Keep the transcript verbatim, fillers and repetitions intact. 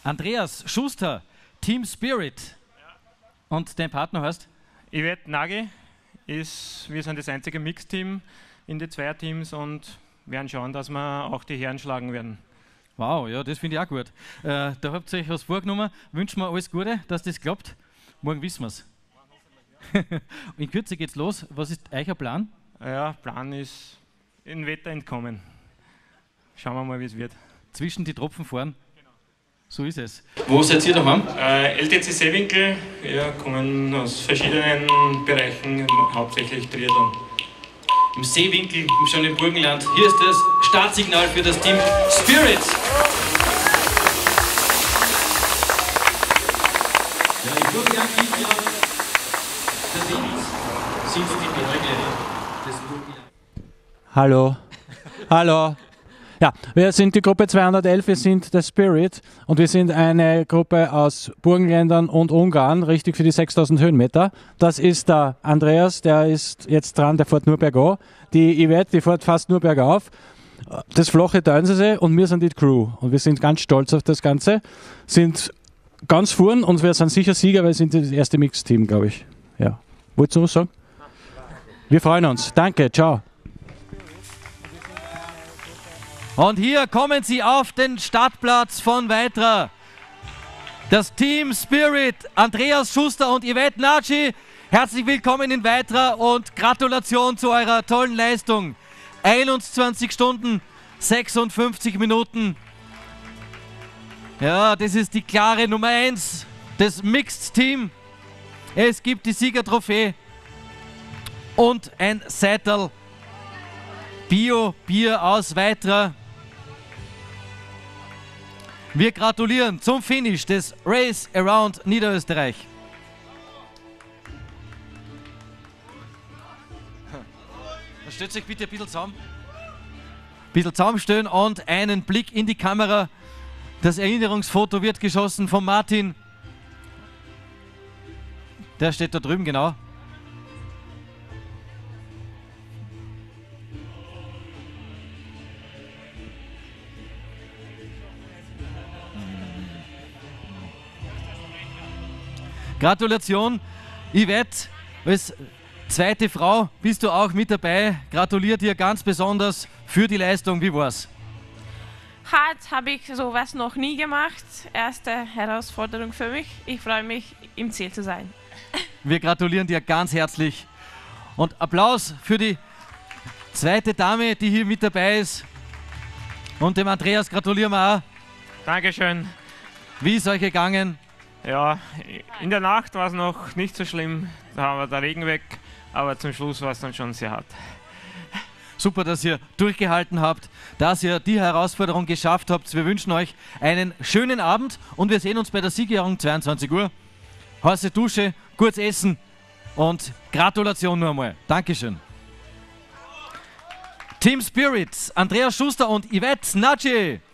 Andreas Schuster, Team Spirit. Und dein Partner heißt? Yvette Nagy. Ist, wir sind das einzige Mixteam in die Zweierteams und werden schauen, dass wir auch die Herren schlagen werden. Wow, ja, das finde ich auch gut. Äh, da habt ihr euch was vorgenommen. Wünschen wir alles Gute, dass das klappt. Morgen wissen wir es. In Kürze geht's los. Was ist euer Plan? Ja, Plan ist in Wetter entkommen. Schauen wir mal, wie es wird. Zwischen die Tropfen fahren? Genau. So ist es. Wo seid ihr daheim? Äh, L T C Seewinkel. Wir kommen aus verschiedenen Bereichen, hauptsächlich Triathlon. Im Seewinkel, im schönen Burgenland. Hier ist das Startsignal für das Team Spirit. Ja, im Burgenland liegt ja der Wind, sind die Berge des Burgenlands. Hallo. Hallo. Ja, wir sind die Gruppe zweihundertelf, wir sind der Spirit und wir sind eine Gruppe aus Burgenländern und Ungarn, richtig für die sechstausend Höhenmeter. Das ist der Andreas, der ist jetzt dran, der fährt nur bergauf. Die Yvette, die fährt fast nur bergauf. Das Flache teilen sie sich und wir sind die Crew. Und wir sind ganz stolz auf das Ganze, sind ganz vorn und wir sind sicher Sieger, weil wir sind das erste Mixteam, glaube ich. Ja. Wolltest du noch was sagen? Wir freuen uns. Danke, ciao. Und hier kommen sie auf den Startplatz von Weitra. Das Team Spirit, Andreas Schuster und Yvette Nagy. Herzlich willkommen in Weitra und Gratulation zu eurer tollen Leistung. einundzwanzig Stunden, sechsundfünfzig Minuten. Ja, das ist die klare Nummer eins des Mixed Team. Es gibt die Siegertrophäe und ein Seital Bio-Bier aus Weitra. Wir gratulieren zum Finish des Race Around Niederösterreich. Stellt euch bitte ein bisschen zusammen. Ein bisschen zusammenstellen und einen Blick in die Kamera. Das Erinnerungsfoto wird geschossen von Martin. Der steht da drüben, genau. Gratulation, Yvette, als zweite Frau bist du auch mit dabei. Gratuliere dir ganz besonders für die Leistung. Wie war's? Hart habe ich sowas noch nie gemacht. Erste Herausforderung für mich. Ich freue mich, im Ziel zu sein. Wir gratulieren dir ganz herzlich. Und Applaus für die zweite Dame, die hier mit dabei ist. Und dem Andreas gratulieren wir auch. Dankeschön. Wie ist euch gegangen? Ja, in der Nacht war es noch nicht so schlimm, da haben wir den Regen weg, aber zum Schluss war es dann schon sehr hart. Super, dass ihr durchgehalten habt, dass ihr die Herausforderung geschafft habt. Wir wünschen euch einen schönen Abend und wir sehen uns bei der Siegerehrung zweiundzwanzig Uhr. Heiße Dusche, kurz essen und Gratulation nur einmal. Dankeschön. Team Spirit, Andreas Schuster und Yvette Nagy.